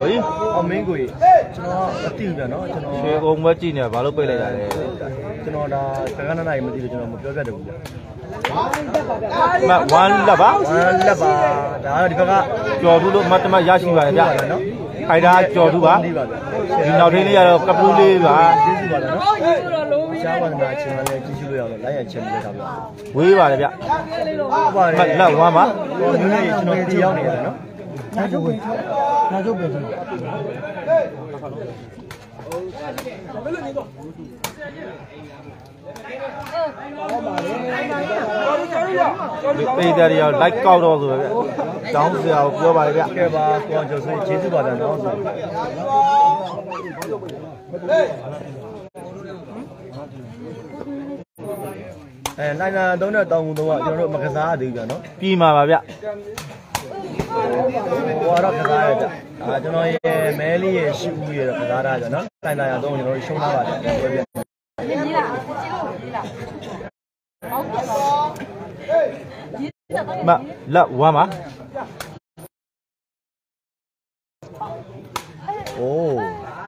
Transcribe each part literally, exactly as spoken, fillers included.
အမင်းကိုကျွန်တော်အတိပြန်နော်ကျွန်တော်ရွှေကုန်းပဲကြည့်နေဘာလို့ပိတ်လိုက်တာလဲကျွန်တော်ဒါကကနနိုင်မသိလို့ကျွန်တော်မပြောပြတယ်ဘူးဗျာမဝမ်းလက်ပါဝမ်းလက်ပါဒါတော့ဒီဘက်ကကြော်တူလို့မတ်တမရရှိပါတယ်ဗျာနော်ခိုင်တာကြော်တူပါဒီနောက်ထင်းလေးကတော့ကပူးလေးပါကျေးဇူးပါနော်ရှားပါနာချင်းလည်းကြည့်ရှုလို့ရအောင်လိုက်ရချင်းလေးထားဗျာဝေးပါတယ်ဗျဟုတ်ပါတယ်လက်ဝမ်းပါဟိုမျိုးလေးကျွန်တော်ကြည့်ရောက်နေရတယ်နော်နာကျုပ်ပဲနာကျုပ်ပဲပေတယ်ရောလိုက်ကောက်တော့ဆိုပဲတောင်းစရာကိုပြောပါလေဗျကဲပါကိုအောင်ကျော်ဆွေးကျေးဇူးပါတယ်နော်ဆိုအဲနိုင်နာသုံးတဲ့တောင်းမှုတော့ကျွန်တော်တို့မကစားရသေးဘူးဗျာနော်ပြီးမှာပါဗျဟိုကတော့ကစားရကြအာကျွန်တော်ရဲ့မဲလေးရဲ့ရှိဦးရဲ့ကစားရကြနော်နိုင်နာရတော့ကျွန်တော်တို့ရှုံးထားပါတယ်ပြောပြမလက်ဝမ်းပါအိုး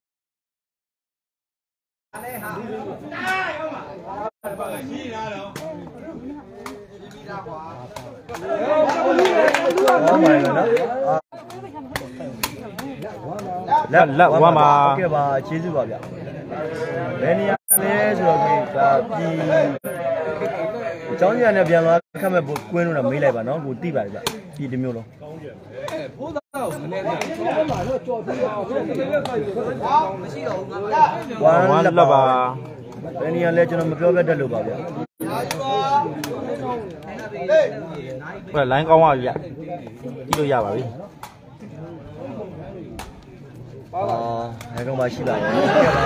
လက်လက်ဝမ်းပါဟုတ်ကဲ့ပါကျေးဇူးပါဗျဘယ်နေရာလဲဆိုတော့ဒီဒါပြည်အကြောင်းညာနဲ့ပြန်လာခက်မဲ့ကွင်းလို့တော့မေးလိုက်ပါနော်ကိုတိပါတယ်ဗျပြည်တစ်မျိုးလုံးဖိုးသားကိုမနေ့ကဘာလို့ကြော်ပြီးတော့မရှိတော့ဘူးငါဝမ်းလက်ပါဘယ်နေရာလဲကျွန်တော်မပြောပြတတ်လို့ပါဗျဟဲ့လိုင်းကောင်းပါဗျကြည့်လို့ရပါပြီအာအဲကောင်မှရှိပါရဲ့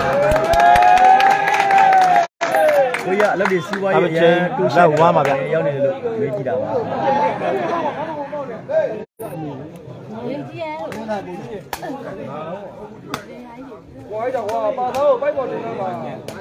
ကိုရအလုပ်တွေစီးပွားရေးရန်တူရှက်ဝမ်းပါဗျရောက်နေတယ်လို့မေးကြည့်တာပါရေးကြည့်ရဲ့ဝိုင်းတော့ဟာပါတော့ပိုက်ပေါ်နေတော့ပါ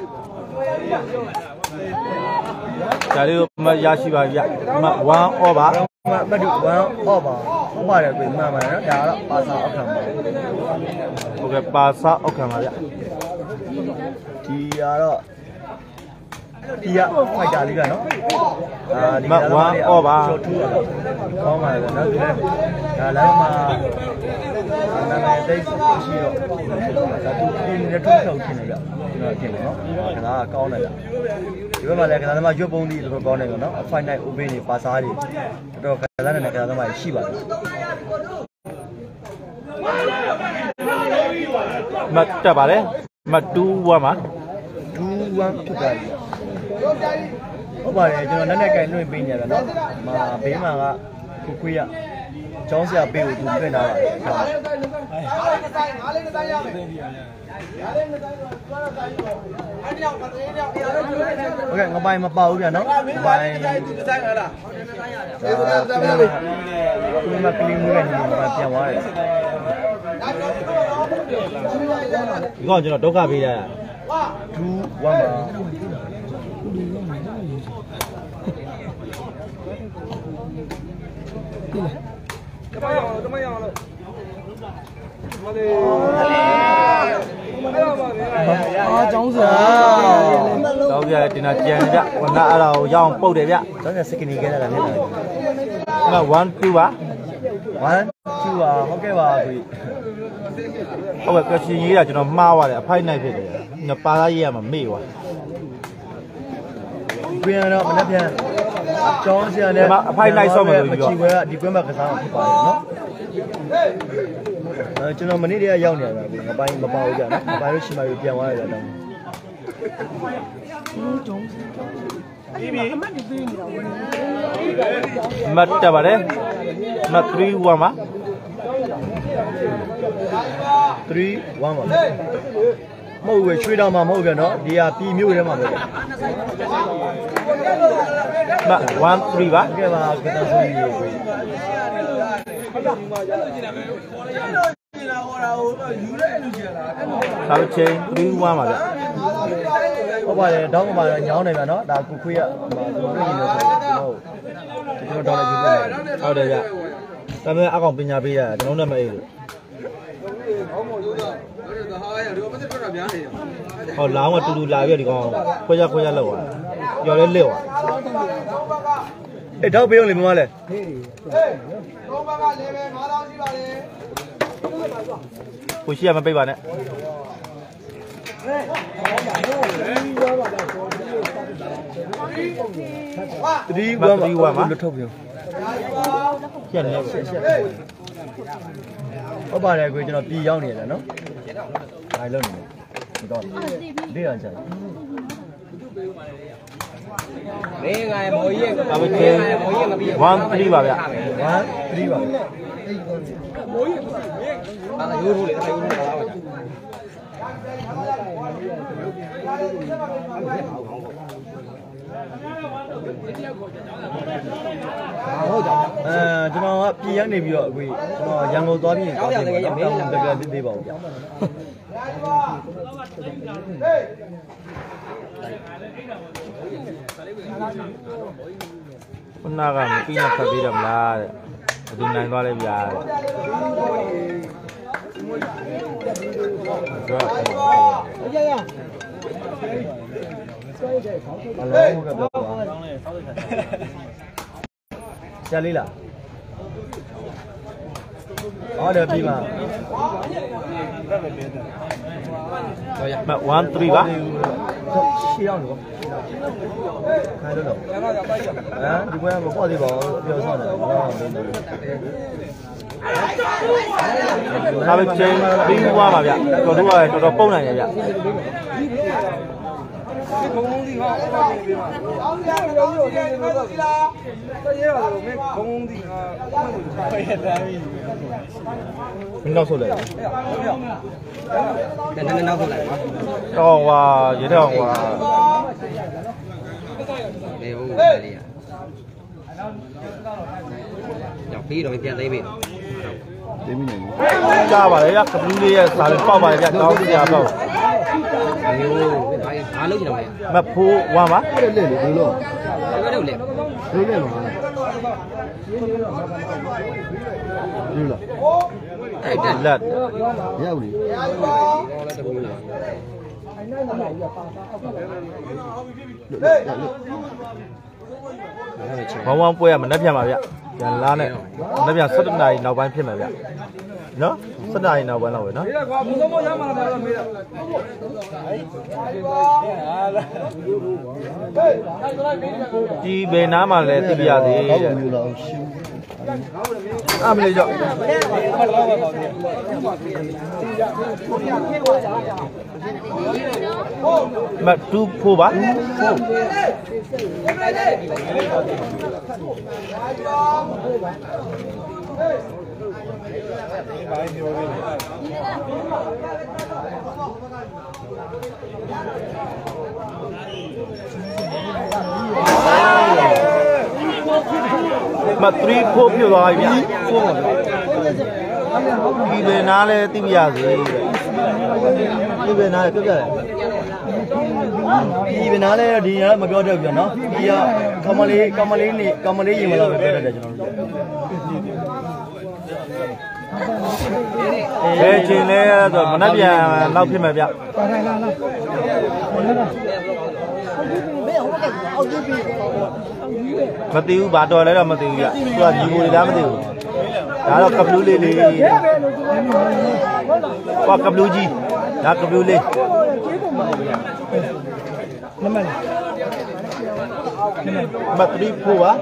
ဒါလေးကိုမရရှိပါဗျမဝမ်းအော့ပါမမတူဝမ်းအော့ပါဟုတ်ပါတယ်ကိုမှန်ပါတယ်နော်ဒါကတော့ပါစာအောက်ခံပါဟုတ်ကဲ့ပါစာအောက်ခံပါဗျဒီကတော့ဒီကဖိုက်တာလေးကနော်အာဒီမဝမ်းအော့ပါကျော်ထူးတာကောင်းပါတယ်နော်ဒီဒါလမ်းမှာနာမည်သိရှိတော့ဒါသူပြင်းနေထုတ်ထုတ်နေကြကျွန်တော်ပြင်တယ်နော်ဒါကကောင်းတယ်ဗျဒီဘက်မှာလည်းကစားသမားရွတ်ပုံးသီးတော်တော်ကောင်းတယ်နော် five night open တွေပါစားတွေတော်တော်ကစားနေတဲ့ကစားသမားရှိပါတယ်မတ်တက်ပါလေမတ်တူဝမ်းပါတူဝမ်းဖြစ်တာဟုတ်ပါတယ်ကျွန်တော်လက်နဲ့ကင်လွှင့်ပေးနေရတယ်နော်မာဘေးမှာကကိုခွေးရကျောင်းဆရာပေးကိုသူပြင့်ထားတာโอเคငပိုင်မပါဘူးဗျာနော်ငပိုင်ဆိုင်လာလားဒီမှာကလင်းမှုနဲ့ဒီမှာပြန်သွားတယ်ဒီကောင်ကျွန်တော်ဒုက္ခပေးရတာဒူဝမ်းပါကမရအောင်ကမရအောင်လို့မလေးအာကျောင်းစရာတော့ပြတင်တာကြံကြဝနာအဲ့ဒါကိုရအောင်ပုတ်တယ်ဗျကျောင်းစရာစကနီခဲလာတာဖြစ်တယ်ငါone two ပါ one twoပါဟုတ်ကဲ့ပါကိုဟုတ်ကဲ့ကချင်ရေးတာကျွန်တော်မှားသွားတယ်အဖိုက်နိုင်ဖြစ်တယ်ငါပါသားရေးရမှာမေ့သွားပြန်တော့မနေ့ပြန်ကျောင်းဆရာနဲ့အဖိုက်လိုက်ဆော့မယ်လို့ပြောချီဝဲကဒီကွင်းမှာကစားမှာဖြစ်ပါတယ်နော်အဲကျွန်တော်မနေ့တည်းကရောက်နေရတာကိုငပိုင်းမပါဘူးကြာနော်ငပိုင်းလို့ရှိမှပြန်သွားရတယ်တော့ပြီးပြီမတ်တက်ပါတယ်မတ်three oneပါ three oneပါမဟုတ်ဘူးရွှေတောင်မှာမဟုတ်ပြန်နော်ဒီဟာပြည်မြို့ထဲမှာပဲမone threeပါကဲပါကတဆိုးကြီးကိုသာချင်းthree oneပါဗျဟုတ်ပါတယ်တောင်းပါတော့ညောင်းနေပြန်နော်ဒါကိုခွေးရဟိုကျွန်တော်တို့ရင်းလို့ဆိုတော့ကျွန်တော်တောင်းလိုက်ပြပြလိုက်ဟုတ်တယ်ဗျဒါပေမဲ့အကောင်ပညာပေးရကျွန်တော်နဲ့မအေးလို့ဟောလောင်းကတူတူလာပြီးဒီကောင်ခွဲကြခွဲကြလောက်သွားကျော်လေးလစ်သွားအေးတော့ပေးအောင်လေမမလဲကိုရှိရမပိတ်ပါနဲ့တတိဝါမှာလွတ်ထုတ်ပြုံးရှက်နေရှက်ရှက်ဟုတ်ပါတယ်ကိုကျွန်တော်ပြည်ရောက်နေရတယ်နော်ဘာလို့နေလဲတော့လေးရကြတယ်နေငါမော်ကြီးအဘကျေမော်ကြီးမပြီး one three ပါဗျ one threeပါမော်ကြီးအာရိုးရိုးလေအဲ့ရိုးရိုးလာပါဟုတ်ကြအဲကျွန်တော်ကပြည်ရနေပြီးတော့အခုကျွန်တော်ရန်ကုန်သွားပြီးရင်တောင်းတယ်ရမေးလာတယ်ပြသေးပါဦးဗျာခုနကမပြီးနဲ့ဖတ်ပြီးတော့မလားတဲ့ဘယ်သူနိုင်သွားလဲဗျာတဲ့ရရအလောကပြောပါဆရာလေးလားဟုတ်တယ်ပြီပါမone three ပါရှေ့အောင်လို့ခိုင်းလို့တော့ဟမ်ဒီဘက်ကမပေါ့သေးပါဘူးပြောဆောင်တယ်ဘာမှမလုပ်ဘူးဒါပဲချင်းပြီးသွားပါဗျတော်တို့ကတော်တော်ပုံနိုင်တယ်ဗျဒီဘုံလုံးဒီဟာအောက်ပါနေပြီမှာအောင်းရအောင်လို့ဒီလိုတော့ဒီလားတရေပါလို့မင်းဘုံလုံးဒီဟာမှတ်လို့ထားရတဲ့တိုင်းမင်းနောက်ဆုတ်လိုက်နည်းနည်းနောက်ဆုတ်လိုက်ပါတော့ဟာရေတော့ဟာနေဘူးလေးရကြောက်ပြီးတော့ပြန်သိပြီသိပြီနေကြားပါလေရကပလူးလေးရဲ့စာလေးပေါက်ပါလေဗျတောင်းကြတော့နေဘူးဘာလုပ်ကြတယ်မဖိုးဝမ်းပါအဲ့လေလေဘယ်လိုဘယ်လိုလဲဘယ်လိုလဲမှာဒီလားအဲ့ဒါလက်ရောက်လေဝမ်းဝမ်းပွဲရမနှက်ပြန်ပါဗျပြန်လားနဲ့နှက်ပြန်၁၇နာရီနောက်ပိုင်းဖြစ်မှာဗျနော်၁၇နာရီနောက်ပိုင်းလောက်ပဲနော်ဒီကွာဘုံသုံးမရမှာလားမေးတာဒီဘယ်နားမှာလဲသိပြရသေးတဲ့အမလေးကြောက်မတူဖို့ပါမ3 4ပြသွားပြီဗျ4ပါဒီဘယ်နားလဲသိပြရစေဒီဘယ်နားလဲပြောပြတယ်ဒီဘယ်နားလဲဒီကမပြောတတ်ဘူးနော်ဒီကကမလေးကမလေးနေကမလေးရင်မလားပဲပြောတတ်တယ်ကျွန်တော်တို့ဘယ်ချိန်လဲဆိုမနှက်ပြန်လောက်ဖြစ်မှာဗျမသိဘူးဘာတော်လဲတော့မသိဘူးဗျသူကညီကိုတွေလားမသိဘူးဒါတော့ကပလူးလေးလေးကွာကပလူးကြီးဒါကပလူးလေးနမလေးမ3 4ပါ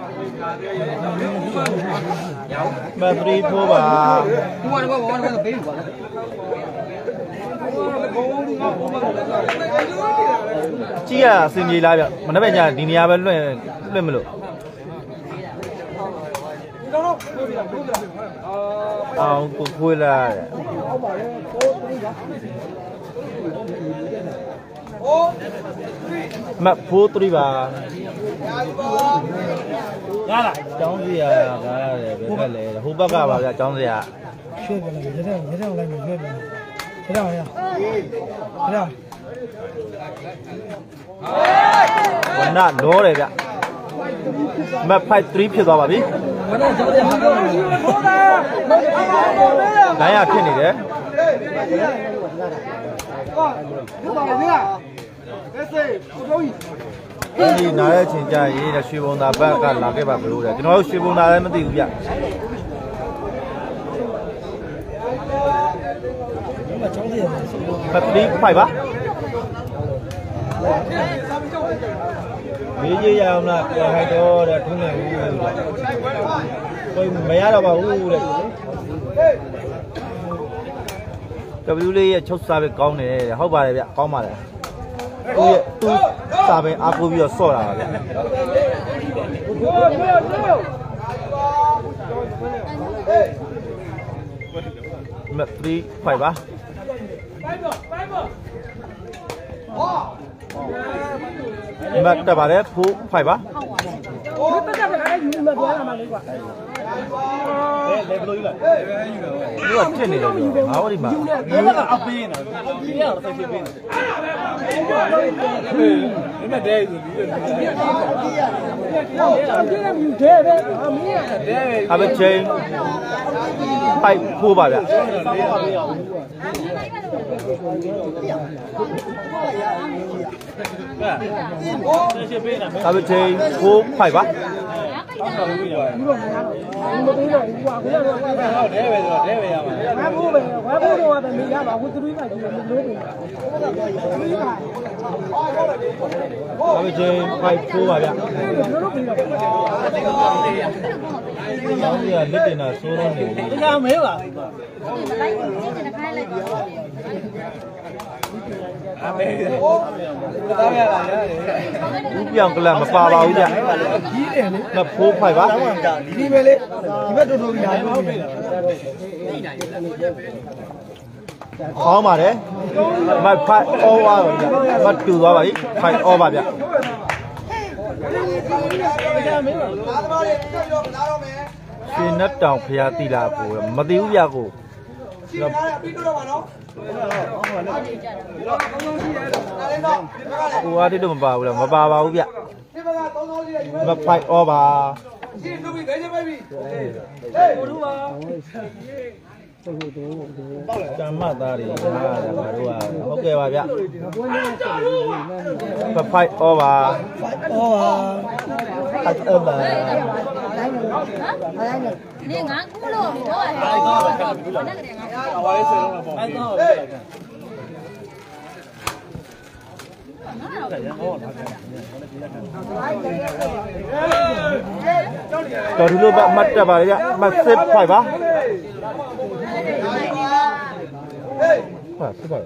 မ3 4ပါဒီမှာတော့ဘာမှမပေးဘူးကွာကြည့်ရအစင်ကြီးလားဗျမနေ့ကညဒီနေရာပဲလွှင့်လွှင့်မလို့အောင်ကိုခွေးလာမဖိုး3ပါရလားကျောင်းစီရကားရတယ်ဘယ်ဘက်လဲဟိုဘက်ကပါဗျကျောင်းစီရရွှေ့ပြန်လိုက်ရတဲ့ရတဲ့လိုက်မယ်ရွှေ့ပြန်ရတဲ့ရရဝနလောတယ်ဗျမတ်5 3ဖြစ်သွားပါပြီဝနကျောင်းစီဟာတော့နိုင်ရဖြစ်နေတယ်ဒီနားရဲ့ချင်းကြရေးတဲ့ရွှေဘုံသားဘက်ကလာခဲ့ပါဘလို့လေကျွန်တော်တို့ရွှေဘုံသားလည်းမသိဘူးဗျပတ်တိဖိုက်ပါမေးကြရအောင်လားပြန်ခိုက်တော့တဲ့ထုံးနေဘူးတဲ့ကိုမရတော့ပါဘူးတဲ့ကဘလူးလေးရဲ့ချုပ်စားပဲကောင်းတယ်ဟုတ်ပါတယ်ဗျကောင်းပါတယ်သူရဲ့သူစားပဲအားကိုးပြီးတော့ဆော့တာပါဗျမက်တီဖိုက်ပါမတ်တက်ပါတယ်ဖိုးဖိုက်ပါโอ้တက်တက်ပဲအဲ့ယူမပြောရမှာလေးကွာလေဘယ်လိုယူလဲဒီကတက်နေတယ်ပြောငါဝဒီမှာဒီဘက်ကအပေးနေတာဒီကတော့ဆက်ဖြစ်ပေးနေတယ်ဒီမဲ့ဒဲဆိုဒီလိုဒီကမြူဒဲပဲအမင်းဒဲပဲအဘချင်းဖိုက်ဖိုးပါဗျအဘချင်းဖိုးဖိုက်ပါမသိတော့ဘူးကွာခရတော့ဟုတ်တယ်ပဲဆိုတော့ဒဲပဲရမှာဘာဖို့ပဲဘာဖို့တော့ပဲမရပါဘူးသူတို့ကကြည့်လို့လို့ပဲအဘချင်းဖိုက်ဖိုးပါဗျတို့တို့ပြီးတော့ကျောင်းကြီးကလက်တင်တာစိုးနေတယ်တရားမဲပါလိုက်ကျင်းခိုင်းလိုက်အမေတော့ရလာရတယ်ဘူးပြောင်ကလမပါပါဘူးဗျကြီးတယ်လေမဖိုးဖိုက်ပါဒီပဲလေဒီဘက်တို့တို့ပြီးလာဟုတ်ပြီခေါင်းပါတယ်မဖိုက်အော်ပါဗျမတူသွားပါပြီဖိုက်အော်ပါဗျရှင်နတ်တောင်ဖျားတိလာကိုမသိဘူးဗျကိုပြီးတော့ပါနော်ကိုအားတိတော့မပါဘူးလားမပါပါဘူးဗျမဖိုက်အော်ပါရှင်းသူပြီးဒဲချပဲပြီဟေးကိုလူပါကျမ်းမသားတွေဟာငါတို့ကဟုတ်ကဲ့ပါဗျမဖိုက်အော်ပါဖိုက်အော်ပါဖိုက်အော်ပါ你俺姑了，我哎，那个的俺。我也是那个包。တော်ဒီလိုပဲမှတ်တက်ပါလေမှတ်စစ်ဖိုက်ပါဟာစစ်ပါ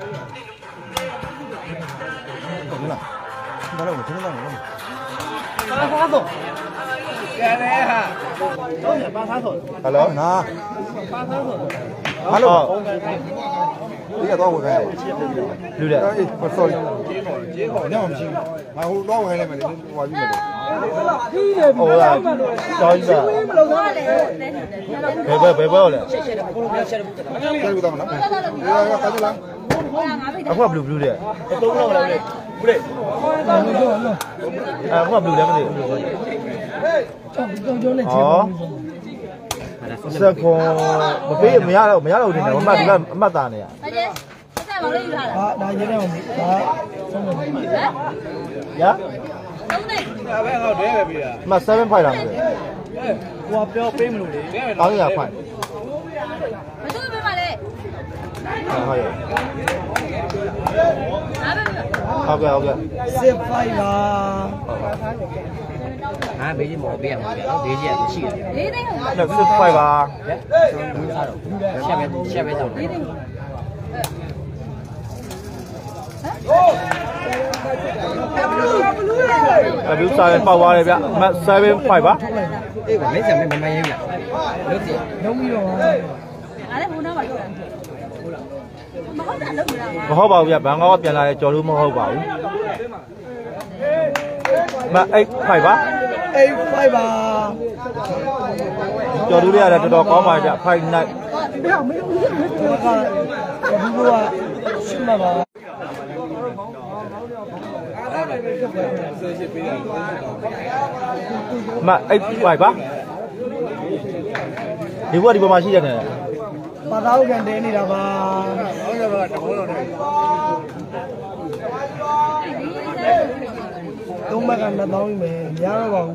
ဟုတ်လားဘာလို့မထင်တော့ဘူးဘာသာတော့ကျန်တယ်ဟာတော့ရပါသားဆိုဟယ်လိုနာပါသားဆိုဟယ်လိုဒီကတော့ဝင်ခိုင်းလူလေအေး sorry ကျေးခေါ်ညောင်မရှိဘူးငါဟိုတော့ဝင်ခိုင်းလိုက်မယ်လေဟိုပါပြီမယ်ဟိုလာတော်ကြီးပါဘယ်ဘယ်ဘယ်ဘယ်လဲရှက်ရှက်တယ်ကိုလိုပြရှက်တယ်ရှက်ဘူးတော့မလားအေးရပါကြလားအခုကဘလူးဘလူးတဲ့သုံးလောက်လာလေဘလူးအခုကဘလူးလည်းမသိဘူးဟေးကြောင်ကြောင်နဲ့ချင်းစကွန်မပေးမရတော့မရတော့တင်တယ်မမှတ်ဒီကအမှတ်သားနေရဟုတ်တယ်ဆက်မောင်လေးယူလာတာဟာဒါရေးတော့ဒါဆုံးမယ်ဟမ်ရသုံးနေဒါပဲငါဒဲပဲပြီးတာမseven fiveတာမသိဟိုကပြောပေးမလို့လေတောင်းရဖိုင်မသူပေးပါလေဟုတ်ရဲ့ဟုတ်ကဲ့ဟုတ်ကဲ့six fiveပါငါဘေးကြီးမော်ပေးရမှာဗျာနော်ဘေးကြီးကမရှိတယ်လေးသိန်းဟုတ်six fiveပါဘူးစားတော့ချက်ပဲချက်ပဲတော့လေးသိန်းအဘလူးစားရင်ပေါက်သွားတယ်ဗျမတ်seven fiveပါအေးမင်းစံမမရေးဗျလို့စီလုံးပြီးတော့အားလည်းဘုံတော့ပါတော့ဟုတ်လားမဟုတ်တာလုံးမလားမဟုတ်ပါဘူးဗျဘန်ကောက်ကပြန်လာတယ်ကြော်လို့မဟုတ်ပါဘူးမeight fiveပါeight fiveပါကြော်လို့ရတယ်တော်တော်ကောင်းပါကြfive nightမင်းမင်းကဘူးကရှင်းပါပါမeight fiveပါဒီဘက်ဒီဘက်မှာရှိရတယ်ဘာသာဥကန်တင်းနေတာပါဟုတ်ကဲ့ပါတဘောတော်တယ်သုံးဘက်ကနှစ်သောင်းပဲမရတော့ပါဘူး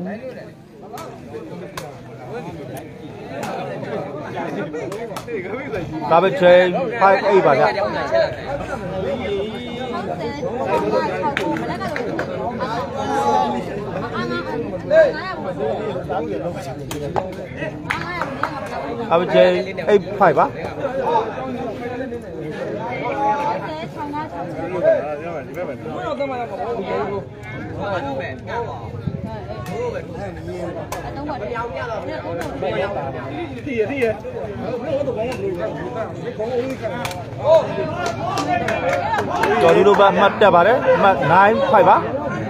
ဒါပဲချိန်five eightပါဗျဒါပဲချိန်eight fiveပါကျော်ဒီလိုပါမှတ်တက်ပါတယ်မှတ်nine fiveပါ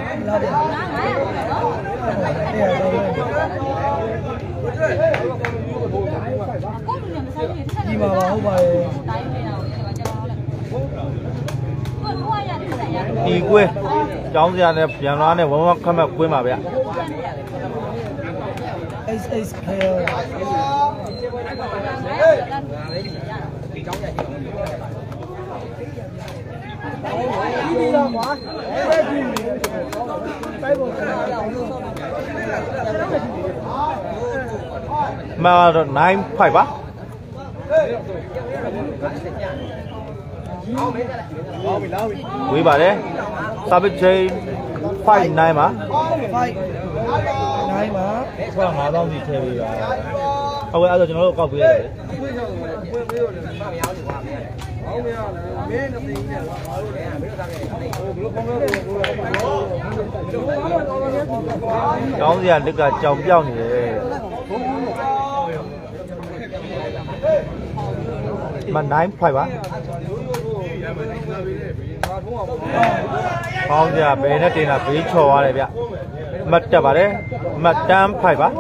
ဒီမှာပါဟုတ်ပါရဲ့ဒီကွင်းကျောင်းစရာနဲ့ပြန်လာနဲ့ဝမ်းဝမ်းခတ်မှတ်ကွင်းပါဗျ S S K မှာတော့nine fiveပါဝေးပါတယ်စာပစ်ချိန်five nineပါ five nineပါဆိုတော့five thousandစီထည့်ပေးပါဟုတ်ကဲ့အဲ့တော့ကျွန်တော်တို့ကောက်ပေးရတယ်ကျောင်းစရာလက်ကကြောင်ပြောက်နေတယ်မnine fiveပါပေါင်းစရာဘယ်နဲ့တင်တာဘေးချော်သွားတယ်ဗျမတ်တက်ပါတယ်မတ်တန်းfiveပါ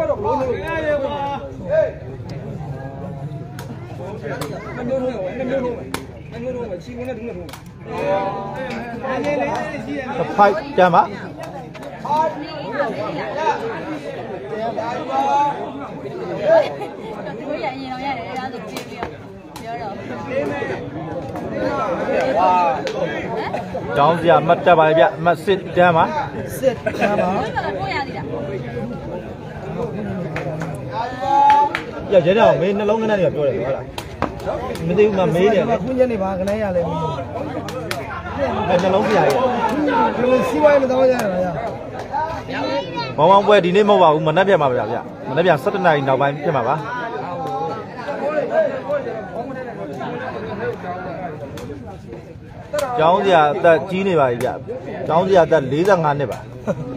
fiveတန်းပါ我演绎了，演的人家都接不了，接着。 ကျောင်းစရာမတ်တက်ပါလေဗျမတ်စစ်တန်းပါစစ်တန်းပါရရဲတော့မေးနှလုံးခဏလေးပြောတယ်ဟုတ်လားမသိဘူးမမေးတယ်ခုညနေပါခဏရလဲမင်းအဲနှလုံးစရာကြီးဒီလိုစီးပွားရေးမတော်ကြရလားမောင်မောင်ပွဲဒီနေ့မဟုတ်ပါဘူးမနက်ပြန်ပါဗျာဗျမနက်ပြန်sevenနာရီနောက်ပိုင်းဖြစ်မှာပါကျောင်းစရာအသက်ကြီးနေပါပြီဗျကျောင်းစရာအသက်forty-fiveနှစ်ပါ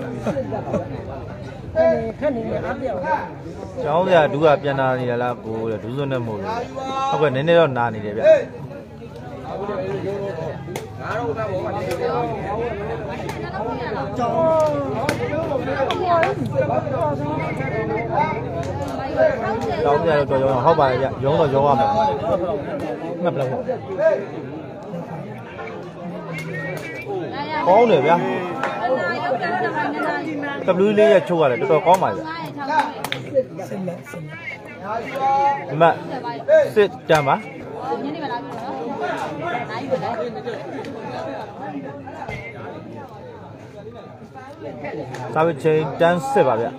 ခက်နေနေအားပြောင်းကျောင်းစရာဒူးကပြန်လာနေရလားကိုတဲ့ဒူးစွန်းနဲ့မဟုတ်ဘူးဟုတ်ကဲ့နည်းနည်းတော့နာနေတယ်ဗျကျောင်းစရာတော့ရောင်းဟုတ်ပါရဲ့ဗျရုံးတော့ရောင်းရမယ်မှတ်ပလားကောင်းတယ်ဗျာကပလူးလေးရချုပ်ရတယ်တော်တော်ကောင်းပါဗျာစစ်လက်စစ်မတ်စစ်တမ်းပါစာပစ်ချိန်တန်းစစ်ပါဗျာ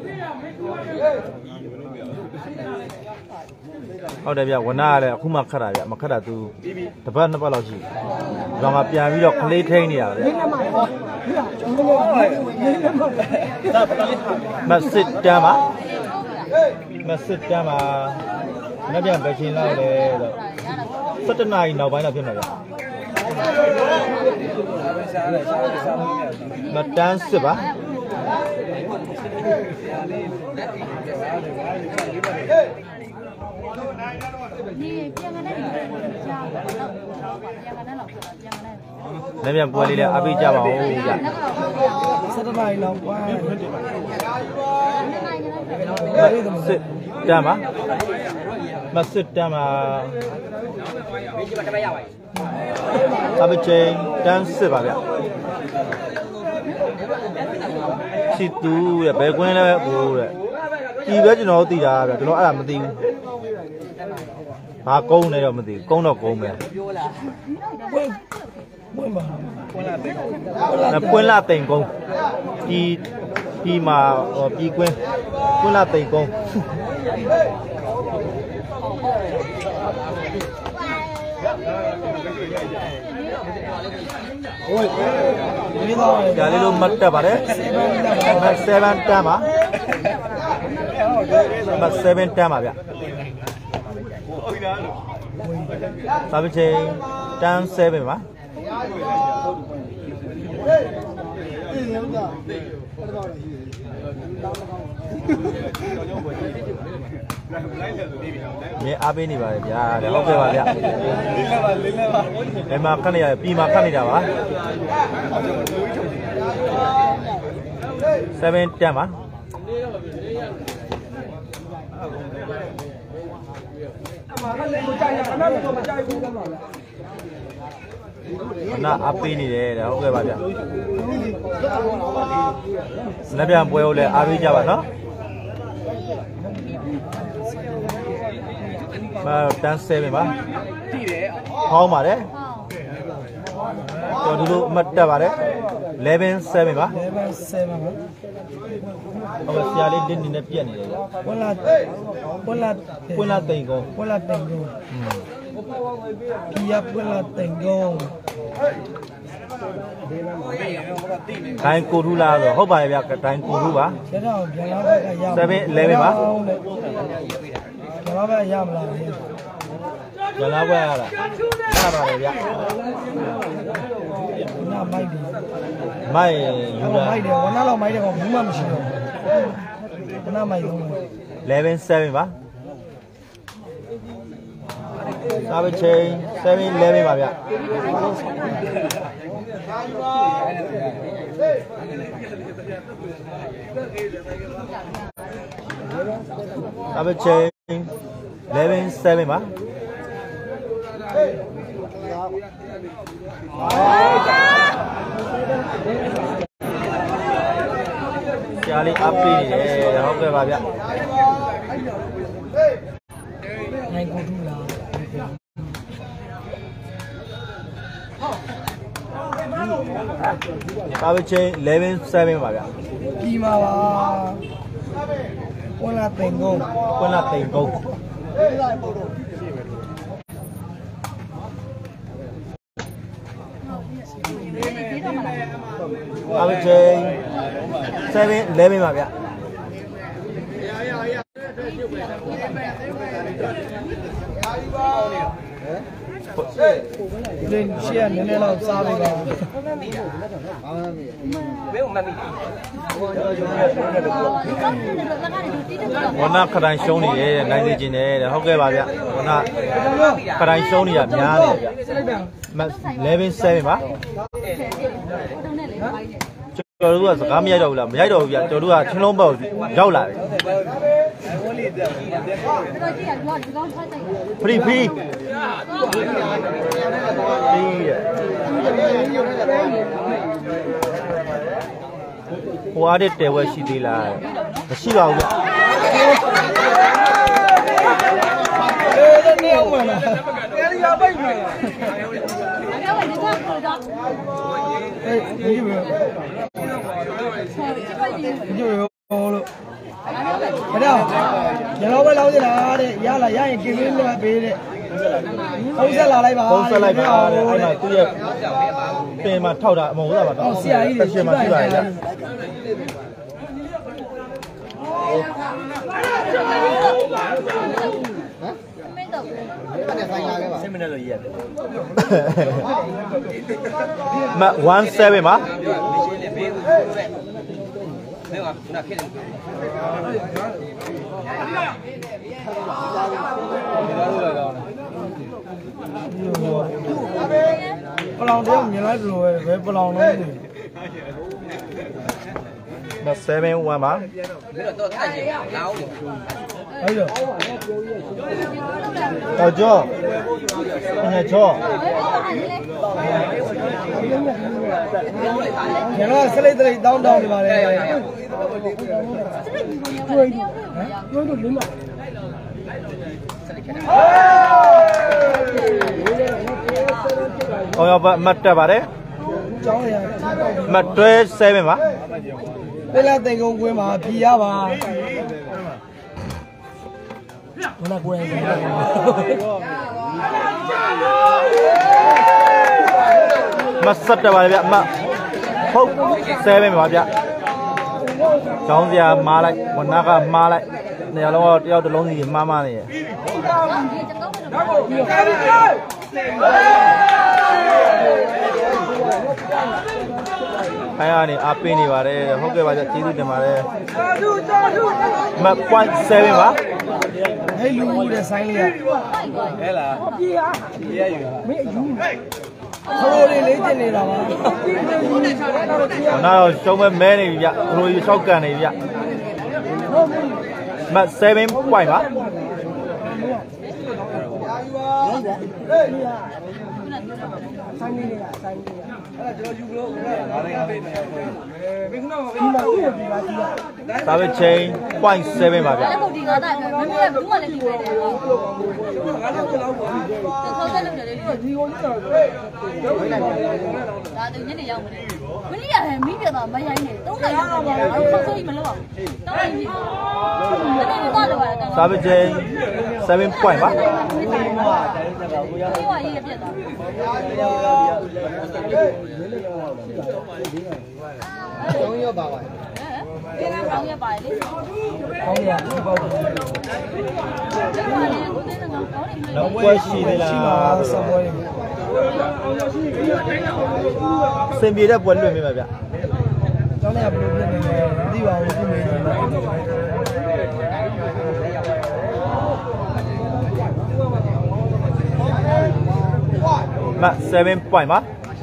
ဟုတ်တယ်ဗျဝနာကလည်းအခုမှခတ်တာဗျမခတ်တာသူတပတ်နှစ်ပတ်လောက်ရှိတယ်ကောင်ကပြန်ပြီးတော့ခလေးထိန်းနေရတယ်မတ်စစ်တမ်းပါမတ်စစ်တမ်းပါမနေ့ပြန်ပဲချင်းလောက်လေတော့sevenနာရီနောက်ပိုင်းတော့ဖြစ်မှာဗျမတန်းစစ်ပါ你别个那里家，别个那老婆，别个那。 那边玻璃嘞，阿贝家吧，哦家。 sevenနာရီလောက်ကွာစစ်တမ်းပါမစစ်တမ်းပါအဘချင်းတန်းစစ်ပါဗျစီတူရဲ့ဘယ်ကွင်းလဲဟိုတဲ့ဒီပဲကျွန်တော်သိတာဗျကျွန်တော်အဲ့ဒါမသိဘူးဘာကုန်းနေတော့မသိကုန်းတော့ကုန်းပဲပွင့်ပွင့်ပါပွင့်လာတိန်ကုန်းဒီဒီမှာပြီးကွင်းပွင့်လာတိန်ကုန်းကြာလေးလိုမတ်တက်ပါတယ်မတ်sevenတန်းပါမတ်sevenတန်းပါဗျစာပေချင်းတန်းsevenပါမြေအားပေးနေပါတယ်ဗျာဟုတ်ကဲ့ပါဗျာလေးလဲပါလေးလဲပါဒီမှာခက်နေရပြီမှာခက်နေတာပါsevenတန်းပါနာအပေးနေတယ်တဲ့ဟုတ်ကဲ့ပါဗျာလက်ပြန်ပွဲကိုလည်းအားပေးကြပါနော်မတန်းsevenပါတိတယ်ဟောင်းပါတယ်တော်ဒီလိုအမှတ်တက်ပါတယ်eleven sevenပါ eleven sevenပါဟုတ်ကဲ့ဆရာလေးတင်းနေနဲ့ပြက်နေတယ်ဗျာပွင့်လာပွင့်လာပွင့်လာတိန်ကုန်းပွင့်လာတိန်ကုန်းပြပွင့်လာတိန်ကုန်းဒိုင်းကိုထူးလားဆိုဟုတ်ပါရဲ့ဗျာဒိုင်းကိုထူးပါကျတော့ပြန်လာဘက်ကရ seven elevenပါပြန်လာဘက်ကရမလားပြန်လာဘက်ကရလားရပါတယ်ဗျာနာမိုက်တယ်မိုက်ယူလာမိုက်တယ်ဝနာလောက်မိုက်တယ်ကောင်ဘူးမှမရှိတော့ဘူးနာမိုက်တော့ eleven sevenပါစာပေချင်းseven elevenပါဗျာစာပေချင်းeleven sevenပါကြာလေးအပ်ပေးနေတယ်ဟုတ်ကဲ့ပါဗျနိုင်ကိုထူလာစာပေချင်းeleven sevenပါဗျပြီးမှာပါဝင်လာတိန်ကုန်းဝင်လာတိန်ကုန်းစာပေချင်းseven elevenပါဗျလင်းရှေ့ကနည်းနည်းလောက်စားပေးပါဝနာခရိုင်ရှုံးနေတယ်နိုင်နေခြင်းတယ်ဟုတ်ကဲ့ပါဗျဝနာခရိုင်ရှုံးနေတာများတယ်ဗျeleven sevenပါကျော်တို့ကစကားမရိုက်တော့ဘူးလားမရိုက်တော့ဘူးဗျကျော်တို့ကချင်းလုံးပေါက်ရောက်လာတယ်ဖရီဖရီဖရီဟိုအားတဲ့တဲဝဲရှိသေးလားမရှိပါဘူးဗျအေးနေအောင်မလားတဲရီယာပိတ်မယ်အေးဒီဘယ်ဒီဘယ်လို့ဘယ်တော့ရလောပဲလောက်ကြလားတဲ့ရလာရရင်ကင်းလေးနဲ့ပေးတဲ့ဖုန်းဆက်လာလိုက်ပါဖုန်းဆက်လိုက်ပါတဲ့အဲ့မှာသူ့ရဲ့ပင်မှာထောက်တာအမဟုတ်လားပါတော့ဆရာကြီးတွေရှင်မှာရှိပါရဲ့ဆင်းမနေလို့ရတယ်မone sevenပါ没有啊，那骗人。 不浪的没来路哎，为不浪了。 那 seven one 吗？ 哎呦， 到这，现在这。 你那是来这里当当的吧嘞？对，对，对，对嘛。 ကောင်းရောက်ပါမတ်တက်ပါတယ်ကျောင်းရမတ်တွဲဆယ်ပါပြလက်တင်ကုန်းကွင်းမှာဖြီရပါဘယ်နဲ့ကိုယ်ရယ်မဆက်တက်ပါလေဗျမဟုတ်ဆယ်ပါဗျကျောင်းစရာမားလိုက်ဝနာကမားလိုက်နေရာလုံးတော့တယောက်တစ်လုံးစီမှားမှားနေရခိုင်းရနေအပင်းနေပါတယ်ဟုတ်ကဲ့ပါကြကျေးဇူးတင်ပါတယ်မတ် point seven ပါဟဲ့လူတဲ့ဆိုင်လေးရဟဲ့လားပြေးရပြေးရယူမင်းအယူခရိုလေးလေးကျင်နေတာပါနာတော့ရှုံးမဲ့မဲနေပြီဗျခရိုကြီး၆ကန်နေပြီဗျမတ် seven point ပါဆိုင်လေးရဆိုင်လေးရအဲ့ဒါကျွန်တော်ယူလို့ငါးနိုင်ငံပေးနေတယ်မင်းကတော့ဒီမှာဒီမှာဒီမှာဒါပဲ chain point seven ပါဗျအဲ့ဒါဒီငါသားမင်းကဘူးမှလည်းဒီပဲတယ်ငါတော့ကျွန်တော်ပါဆောက်ဆက်လုပ်တယ်လေဒီကိုကြီးတော့ဒါသူညနေရောက်မလဲမင်းရဟဲမင်းပြတော့မရိုင်းနေသုံးနိုင်တော့ပြန်တော့ဆောက်ဆက်မလုပ်အောင်တောင်းနေပြီမင်းကတော့လောရတယ်ဒါပဲ chain seven point ပါဟိုကရေးပြတ်သွားကျောင်းရပါပါဟဲ့ကျောင်းရပါလေကျောင်းရဒီပေါက်တယ်နောက်ပွဲရှိသေးလားဆက်ပွဲစင်ပြေတဲ့ပွဲလွှင့်မိမှာဗျကျောင်းရဘယ်လိုဖြစ်နေလဲမသိပါဘူးသူမေးနေတယ်မတ် seven point ပါ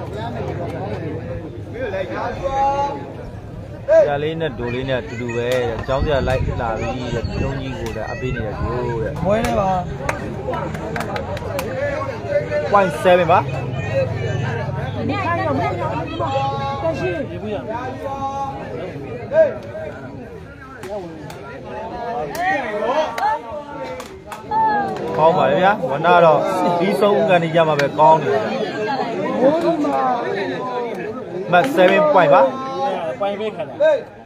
ဆရာလေးနဲ့ဒိုလေးနဲ့အတူတူပဲအကြောင်းစရာလိုက်လာပြီးတဲ့တုံးကြီးကိုလည်းအပေးနေရကြိုးတဲ့ဘွဲနေပါ point seven ပါဒီခိုင်းတော့မင်းတက်ရှိဒီဘူးရကောင်းပါလေဗျာဝနာတော့ဒီဆုံးကနေကြမှာပဲကောင်းတယ်မတ် seven point ပါပိုင်းပေးခါတာ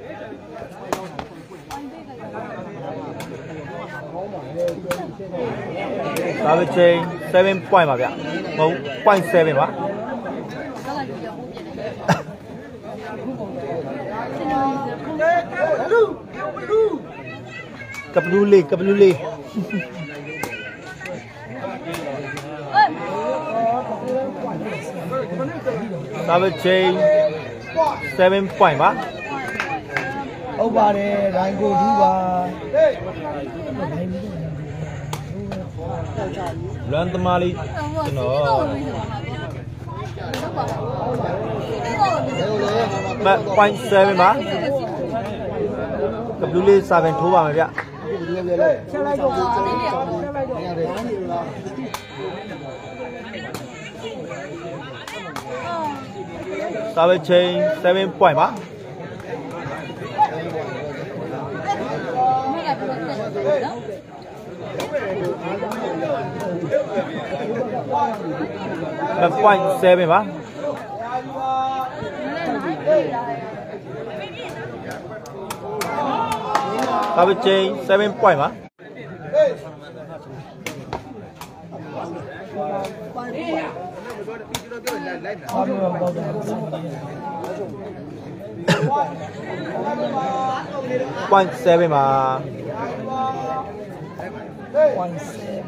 ဒါပဲ chain seven point ပါဗျမဟုတ် point seven ပါကပလူလေးကပလူလေးဒါပဲ chain seven point ပါဟုတ်ပါတယ်ရိုင်းကိုဒူးပါလွမ်းသမားလေးကျွန်တော်မတ် point seven ပါကပလူလေးစာပင်ထိုးပါမယ်ဗျချက်လိုက်တော့ချက်လိုက်တော့ဒါပဲ chain seven point ပါမတ် point seven ပါဒါပဲ chain seven point ပါအားလုံးပေါ့တယ် point seven ပါ point seven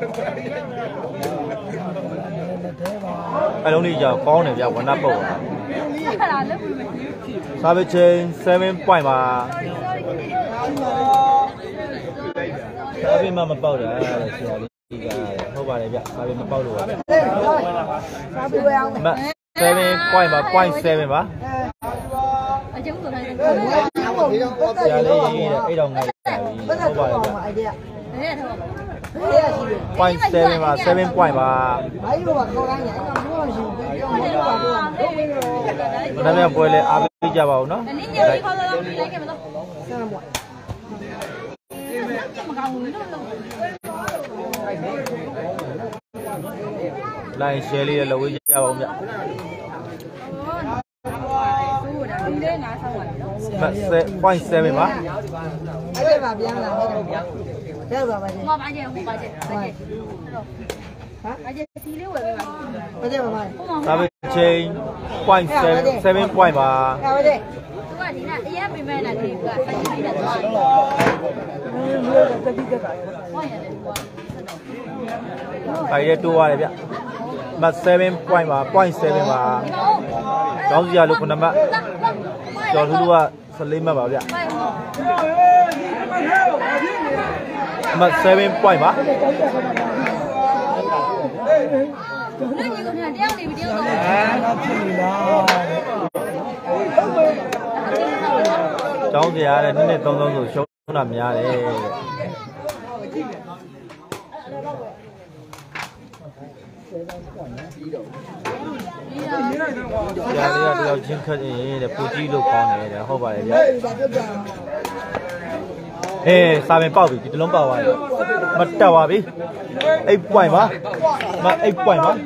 အလုံးလေးကြောင်ကောင်းတယ်ဗျဝနပုတ်ပါစာပေချင်း seven point ပါစာပေမှမပေါက်တာဆရာလေးကဟုတ်ပါတယ်ဗျစာပေမပေါက်လို့ပါစာပေဝယ်အောင် seven point ပါ point seven ပါအကျုံးဆိုတိုင်းဆရာလေးအဲ့တော့ငါဟုတ်ပါတယ်ဗျpoint seven ပါ seven point ပါဘာလို့ပါခေါ်တိုင်းလဲအဲ့တော့ဘောရှိဘူးပြောပါတော့ဒါနဲ့ပွဲလဲအားပေးကြပါဦးနော်အနည်းငယ်လေးခေါ်တော့လိုက်ခဲ့မလို့ဆရာမမကောင်းဘူးလို့လိုင်းရှယ်လေးလည်းဝေးကြပါဦးဗျမတ်ဆယ် point seven ပါအဲ့ဒါပါပြန်လာခဲ့တယ်ရောက်ပါပါချင်းဟောပါကျဟောပါကျပါကျဟာအကျစီလေးဝယ်ပေးပါပါကျပါပါစာပေချင်း point seven point ပါဟာပါကျသူကဒီကအရင်ပြင်မဲ့တာဒီကဆက်ကြည့်နေတာသူကတတိတက်ကဟောရတယ်ကွာအဲ့ရတိုးရတယ်ဗျမတ်seven point ပါ point seven ပါကောင်းစီရလို့ခုနမှကျော်ထူးထူးကfourteenမှတ်ပါဗျမတ်seven point ပါ那你个看这样的不这样的？ ကျောင်းစရာတဲ့နှစ်နှစ်သုံးသုံးဆိုရှုံးတာများတယ်ကြာလေးကတယောက်ချင်းခတ်ရင်တဲ့ပူကြီးလို့ခေါင်းနေတယ်ဟုတ်ပါတယ်ဗျအေးစာပင်ပေါက်ပြီဒီတလုံးပေါက်သွားပြီမတက်ပါပြီeight point ပါမeight point ပါ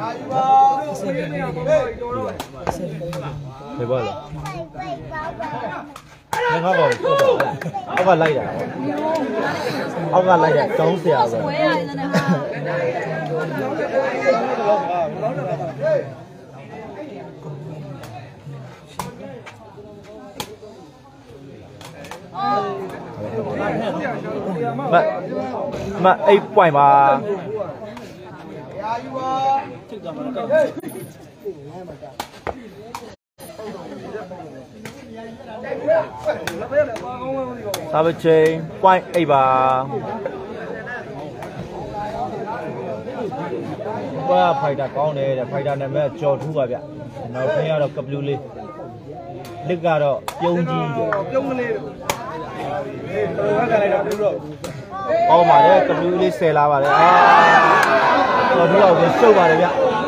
ဘယ်ပါလဲငါကတော့အောက်ကလိုက်တာအောက်ကလိုက်တာကျောင်းဆရာပဲဝဲရတယ်နဲ့ဟာမမeight point ပါစာပေချင်း point eight ပါဘာဖိုက်တာကောင်းတယ်တဲ့ဖိုက်တာနာမည်ကျော်ထူးပါဗျနောက်ထပ်ကတော့ကပလူးလေးလက်ကတော့ပြုံးကြီးတယ်ပြုံးကလေးတော်တော်ကလည်းတော့ဘူးတော့ပေါပါတယ်ကပလူးလေးဆယ်လာပါတယ်အာကျော်ထူးတော့ရှုပ်ပါတယ်ဗျ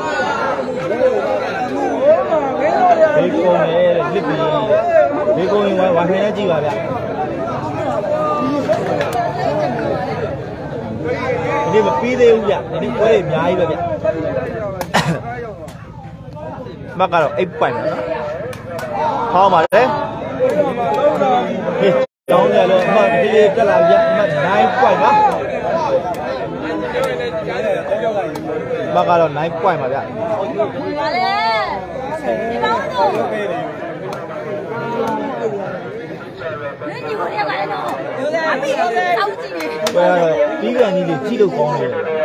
ဘေးကုန်းရဲ့လစ်ပြီးဘေးကုန်းရင်ဝိုင်းဝိုင်းထိုင်နေကြည့်ပါဗျဒီမပြီးသေးဘူးဗျဒီပွဲတွေအများကြီးပဲဗျမကတော့eight point ပါနော်ဟောပါလေဟေးကျောင်းရလို့အမဒီလေးတက်လာဗျအမnine point ပါမကတော့nine point ပါဗျပါလေဒီပေါင်းတော့你你我也来了，阿妹都着急呢。 对啊，比个你的肌肉高呢。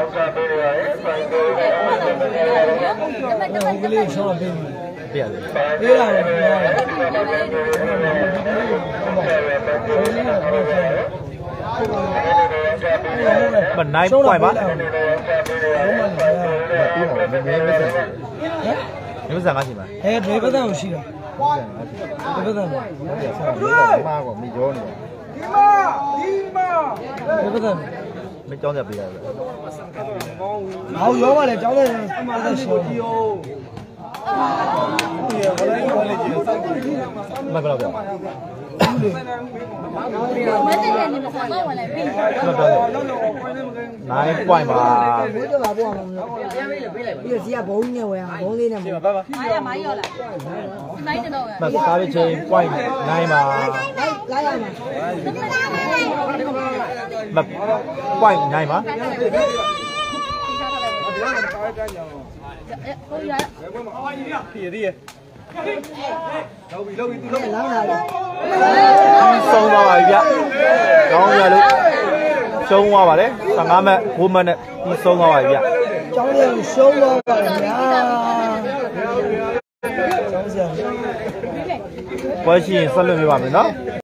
我给你上了对吗？ 对呀。 对呀。 mình nine point ba nếu rằng gì mà eh dua batang sih dah dua batang ma của mình vô này lima lima dua batang mấy cháu đẹp bây giờ hao vô mà lại cháu đây mà đây sửa mày vào đâu nine point ba bữa đó bà buông bây giờ chỉ là bốn nhiều rồi à bốn đi nè máy à máy vô lại máy từ đâu à mà sao đi chơi quay nine mà lái ai mà mà quay nine mà lâu bị lâu bị từ lâu lắm rồi sông qua vậyဗျကောင်းရလို့ရှုံးသွားပါလေfifteenမိနစ်fourမိနစ်ဒီဆုံးသွားပါဗျကျောင်းလေးရှုံးသွားပါဗျာကျောင်းစရာပွဲရှိရင်ဆက်လွတ်ပြပါမယ်နော်